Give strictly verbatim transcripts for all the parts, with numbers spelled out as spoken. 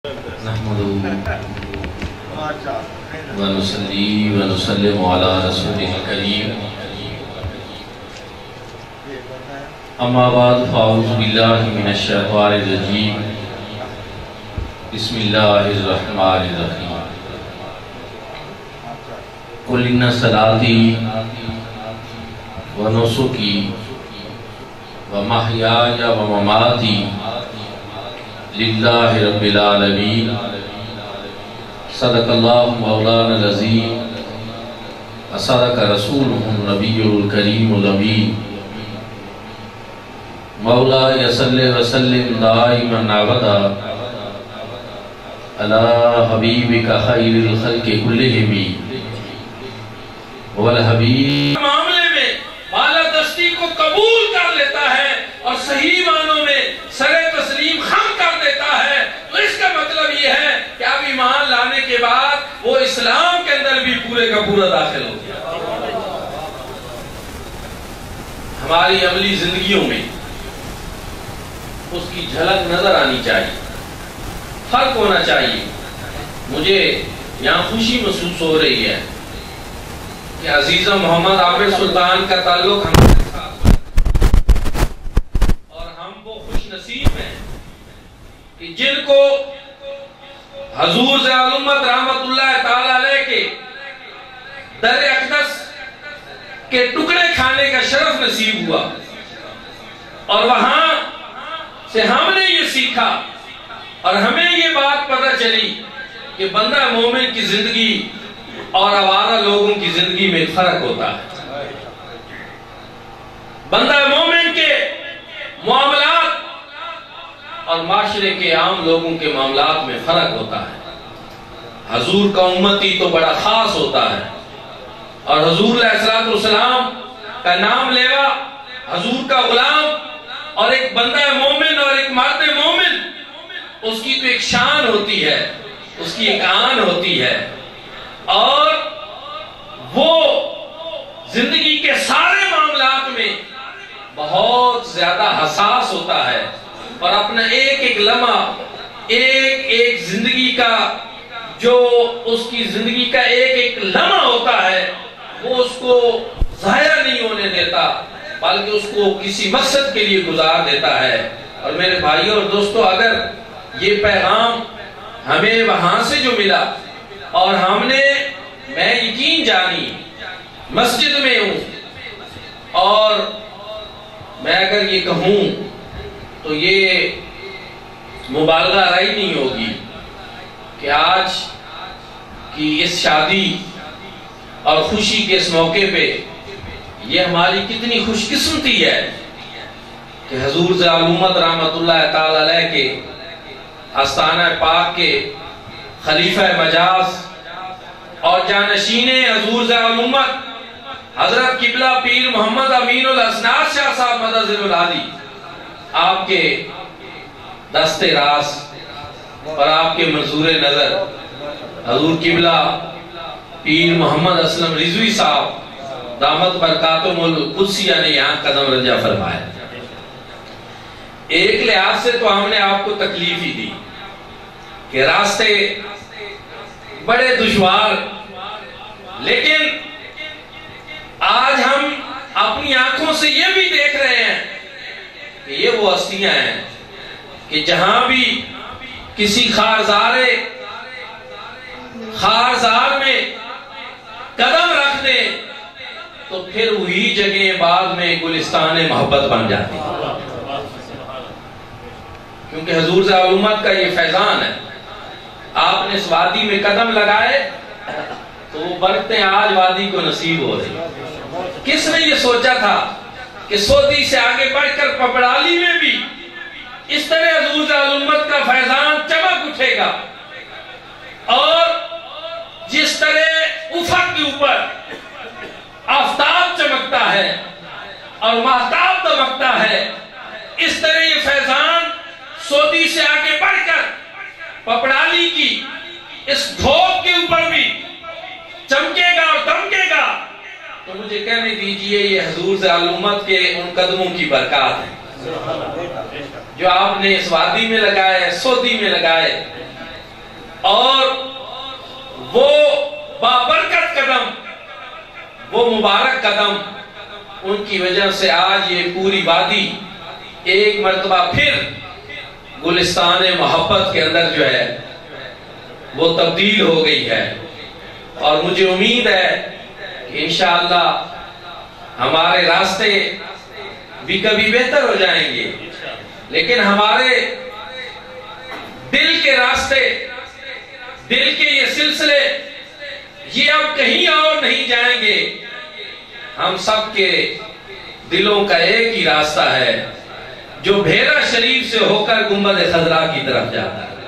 نحمدہ ونصلی ونسلم علی رسولہ الکریم اما بعد فاعوذ باللہ من الشیطان الرجیم بسم اللہ الرحمن الرحیم قل ان صلاتی ونسکی ومحیای ومماتی للہ رب العالمین صدق اللہ مولانا العظیم صدق رسولہ النبی الکریم الامین مولا صلی وسلم دائما ابدا علی حبیبک خیر الخلق کلہم والحبیب معاملے میں بالادستی کو قبول کر لیتا ہے اور صحیح معنوں میں سر تسلیم خم کر دیتا ہے، تو اس کا مطلب یہ ہے کہ اب ایمان لانے کے بعد وہ اسلام کے اندر بھی پورے کا پورا داخل ہو گیا۔ ہماری عملی زندگیوں میں اس کی جھلک نظر آنی چاہیے، فرق ہونا چاہیے۔ مجھے یہاں خوشی محسوس ہو رہی ہے کہ عزیزہ محمد عابد سلطان کا تعلق ہمارے ساتھ اور ہم وہ خوش نصیب ہیں کہ جن کو حضور ضیاء الامت رحمت اللہ تعالی علیہ کے در اقدس کے ٹکڑے کھانے کا شرف نصیب ہوا، اور وہاں سے ہم نے یہ سیکھا اور ہمیں یہ بات پتہ چلی کہ بندہ مومن کی زندگی اور آوارہ لوگوں کی زندگی میں فرق ہوتا ہے۔ بندہ مومن کے معاملات اور معاشرے کے عام لوگوں کے معاملات میں فرق ہوتا ہے۔ حضور کا امتی تو بڑا خاص ہوتا ہے، اور حضور علیہ السلام کا نام لیوا، حضور کا غلام اور ایک بندہ مومن اور ایک مرد مومن، اس کی تو ایک شان ہوتی ہے، اس کی ایک آن ہوتی ہے، اور وہ زندگی کے سارے معاملات میں بہت زیادہ حساس ہوتا ہے، اور اپنا ایک ایک لمحہ، ایک ایک زندگی کا جو اس کی زندگی کا ایک ایک لمحہ ہوتا ہے وہ اس کو ضائع نہیں ہونے دیتا، بلکہ اس کو کسی مقصد کے لیے گزار دیتا ہے۔ اور میرے بھائیوں اور دوستو، اگر یہ پیغام ہمیں وہاں سے جو ملا اور ہم نے، میں یقین جانی مسجد میں ہوں، اور میں اگر یہ کہوں تو یہ مبالغہ رائی نہیں ہوگی کہ آج کی اس شادی اور خوشی کے اس موقع پہ یہ ہماری کتنی خوش قسمتی ہے کہ حضور ضیاء الامت رحمت اللہ تعالی علیہ کے آستانہ پاک کے خلیفہ مجاز اور جانشین حضور ضیاء الامت حضرت قبلہ پیر محمد امین الاسناد شاہ صاحب مدظر العالی، آپ کے دست راس اور آپ کے منظور نظر حضور قبلہ پیر محمد اسلم رضوی صاحب دامت برکاتم القدسیہ نے یہاں قدم رنجہ فرمایا۔ ایک لحاظ سے تو ہم نے آپ کو تکلیف ہی دی کہ راستے بڑے دشوار، لیکن آج ہم اپنی آنکھوں سے یہ بھی دیکھ رہے ہیں کہ یہ وہ ہستیاں ہیں کہ جہاں بھی کسی خارزارے خارزار میں قدم رکھ دیں تو پھر وہی جگہ بعد میں گلستان محبت بن جاتی ہے، کیونکہ حضور ضیاء الامت کا یہ فیضان ہے۔ آپ نے اس وادی میں قدم لگائے تو وہ برکتیں آج وادی کو نصیب ہو رہی۔ کس نے یہ سوچا تھا کہ سودی سے آگے بڑھ کر پپڑالی میں بھی اس طرح حضور ضیاء الامت کا فیضان چمک اٹھے گا، اور جس طرح افق کے اوپر آفتاب چمکتا ہے اور مہتاب دمکتا ہے، اس طرح یہ فیضان سودی سے آگے بڑھ کر پپڑالی کی اس دھوپ کے اوپر بھی چمکے گا اور دمکے گا۔ تو مجھے کہنے دیجئے یہ حضور ضیاء الامت کے ان قدموں کی برکات ہے جو آپ نے اس وادی میں لگائے، سودی میں لگائے، اور وہ بابرکت قدم، وہ مبارک قدم، ان کی وجہ سے آج یہ پوری وادی ایک مرتبہ پھر گلستان محبت کے اندر جو ہے وہ تبدیل ہو گئی ہے۔ اور مجھے امید ہے کہ انشاءاللہ ہمارے راستے بھی کبھی بہتر ہو جائیں گے، لیکن ہمارے دل کے راستے، دل کے یہ سلسلے، یہ اب کہیں اور نہیں جائیں گے۔ ہم سب کے دلوں کا ایک ہی راستہ ہے جو بھیرا شریف سے ہو کر گنبد خضرا کی طرف جاتا ہے۔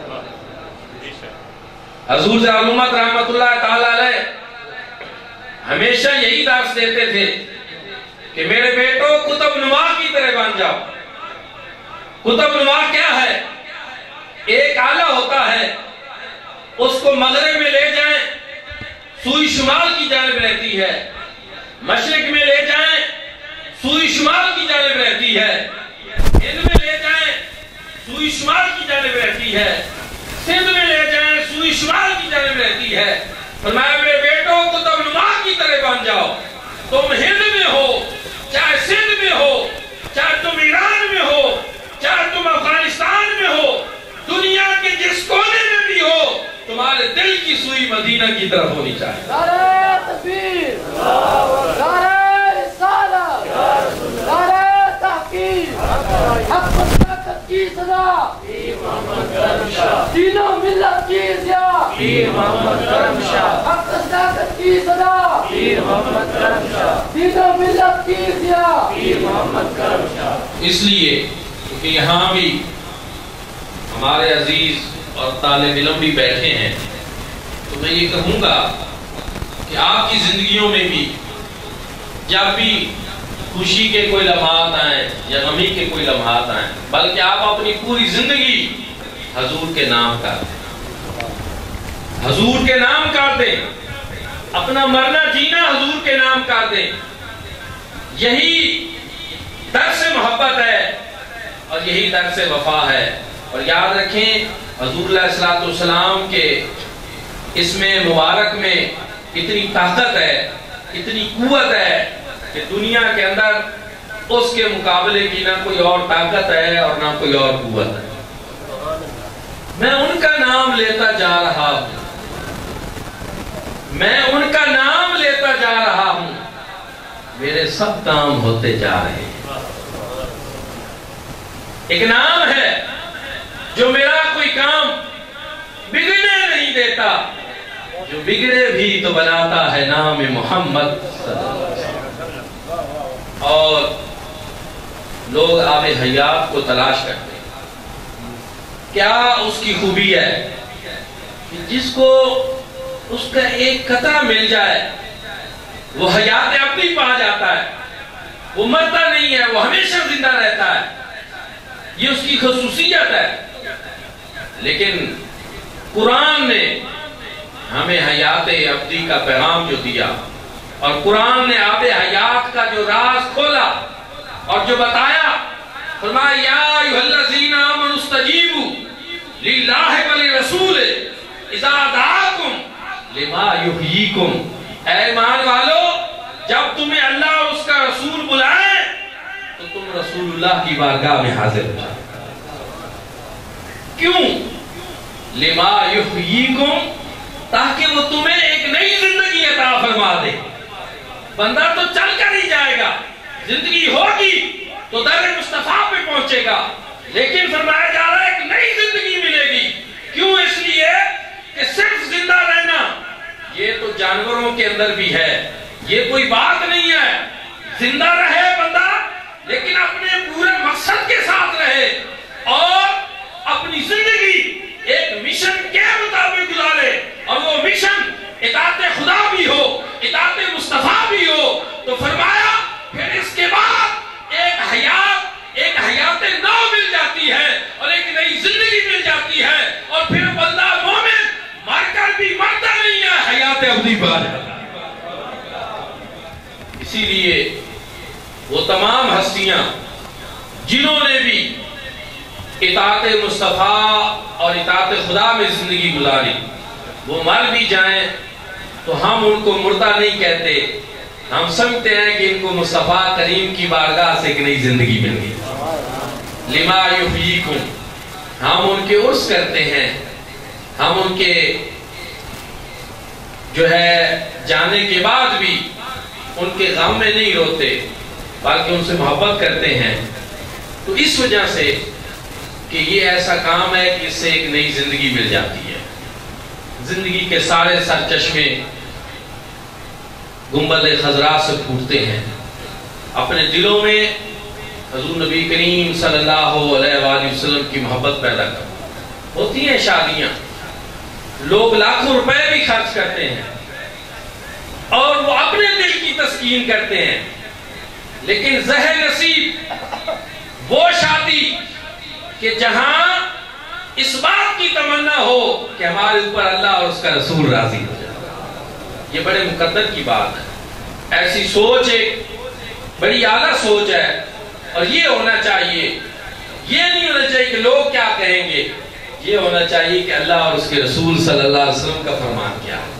حضور امت رحمت اللہ تعالی علیہ ہمیشہ یہی درس دیتے تھے کہ میرے بیٹو قطب نما کی طرح بن جاؤ۔ قطب نما کیا ہے؟ ایک آلہ ہوتا ہے، اس کو مغرب میں لے جائیں سوئی شمال کی جانب رہتی ہے، مشرق میں لے جائیں سوئی شمال کی جانب رہتی ہے، ہند میں لے جائیں سوئی شمال کی جانب رہتی ہے، سندھ میں لے جائیں سوئی شمال کی جانب رہتی ہے۔ فرمایا میرے بیٹو قطب نما کی طرح بن جاؤ۔ تم ہند میں ہو، چاہے سندھ میں ہو، چاہے تم ایران میں ہو، چاہے تم افغانستان میں ہو، دنیا کے جس کونے میں بھی ہو، تمہارے دل کی سوئی مدینہ کی طرف ہونی چاہیے۔ نعرہ تکبیر، نعرہ رسالت، نعرہ تحقیق، حق و طاقت کی صدا، دین و ملت کی ضیا، حق و طاقت کی صدا، دین و ملت کی ضیا۔ اس لیے کہ یہاں بھی ہمارے عزیز اور طالب علم بھی بیٹھے ہیں، تو میں یہ کہوں گا کہ آپ کی زندگیوں میں بھی جب بھی خوشی کے کوئی لمحات آئیں یا غمی کے کوئی لمحات آئیں، بلکہ آپ اپنی پوری زندگی حضور کے نام کر دیں، حضور کے نام کر دیں، اپنا مرنا جینا حضور کے نام کر دیں۔ یہی درس محبت ہے اور یہی درس وفا ہے۔ اور یاد رکھیں حضور علیہ السلام کے اس میں مبارک میں اتنی طاقت ہے، اتنی قوت ہے کہ دنیا کے اندر اس کے مقابلے کی نہ کوئی اور طاقت ہے اور نہ کوئی اور قوت ہے۔ میں ان کا نام لیتا جا رہا ہوں، میں ان کا نام لیتا جا رہا ہوں، میرے سب کام ہوتے جا رہے ہیں۔ ایک نام ہے جو میرا کوئی کام بگڑنے نہیں دیتا، جو بگڑے بھی تو بناتا ہے نام محمد صلی اللہ علیہ وسلم۔ اور لوگ آب حیات کو تلاش کرتے ہیں، کیا اس کی خوبی ہے کہ جس کو اس کا ایک قطرہ مل جائے وہ حیات ابدی پا جاتا ہے، وہ مرتا نہیں ہے، وہ ہمیشہ زندہ رہتا ہے۔ یہ اس کی خصوصیت ہے۔ لیکن قرآن نے ہمیں حیات ابدی کا پیغام جو دیا، اور قرآن نے آب حیات کا جو راز کھولا اور جو بتایا، فرمایا یا ایھا الذین آمنوا استجیبوا للہ وللرسول اذا دعاکم لما یحییکم۔ اے ایمان والو، جب تمہیں اللہ اور اس کا رسول بلائے تو تم رسول اللہ کی بارگاہ میں حاضر ہو جاؤ۔ کیوں؟ لما یحییکم، تاکہ وہ تمہیں ایک نئی زندگی عطا فرما دے۔ بندہ تو چل کر ہی جائے گا، زندگی ہوگی تو در مصطفیٰ پہ پہنچے گا، لیکن فرمایا جا رہا ہے ایک نئی زندگی ملے گی۔ کیوں؟ اس لیے کہ صرف زندہ رہنا یہ تو جانوروں کے اندر بھی ہے، یہ کوئی بات نہیں ہے۔ زندہ رہے بندہ لیکن اپنے پورے مقصد کے ساتھ رہے اور اپنی زندگی ایک مشن کے مطابق گزارے، اور وہ مشن اطاعت خدا بھی ہو، اطاعت مصطفیٰ بھی ہو۔ تو فرمایا پھر اس کے بعد ایک حیات ایک حیات نو مل جاتی ہے اور ایک نئی زندگی مل جاتی ہے، اور پھر بندہ مومن مر کر بھی مرتا نہیں ہے، حیات ابدی پا جاتا ہے۔ اسی لیے وہ تمام ہستیاں جنہوں نے بھی اطاعت مصطفیٰ اور اطاعت خدا میں زندگی گزاری، وہ مر بھی جائیں تو ہم ان کو مردہ نہیں کہتے، ہم سمجھتے ہیں کہ ان کو مصطفیٰ کریم کی بارگاہ سے ایک نئی زندگی مل گئی۔ لما یحییکم، ہم ان کے عرس کرتے ہیں، ہم ان کے جو ہے جانے کے بعد بھی ان کے غم میں نہیں روتے بلکہ ان سے محبت کرتے ہیں۔ تو اس وجہ سے کہ یہ ایسا کام ہے کہ اس سے ایک نئی زندگی مل جاتی ہے، زندگی کے سارے سرچشمے گنبد خضراء سے پھوٹتے ہیں، اپنے دلوں میں حضور نبی کریم صلی اللہ علیہ وآلہ وسلم کی محبت پیدا کر ہوتی ہیں۔ شادیاں لوگ لاکھوں روپے بھی خرچ کرتے ہیں اور وہ اپنے دل کی تسکین کرتے ہیں، لیکن زہر نصیب وہ شادی کہ جہاں اس بات کی تمنا ہو کہ ہمارے اوپر اللہ اور اس کا رسول راضی ہو جائے۔ یہ بڑے مقدر کی بات ہے، ایسی سوچ ایک بڑی اعلیٰ سوچ ہے، اور یہ ہونا چاہیے، یہ نہیں ہونا چاہیے کہ لوگ کیا کہیں گے، یہ ہونا چاہیے کہ اللہ اور اس کے رسول صلی اللہ علیہ وسلم کا فرمان کیا ہے۔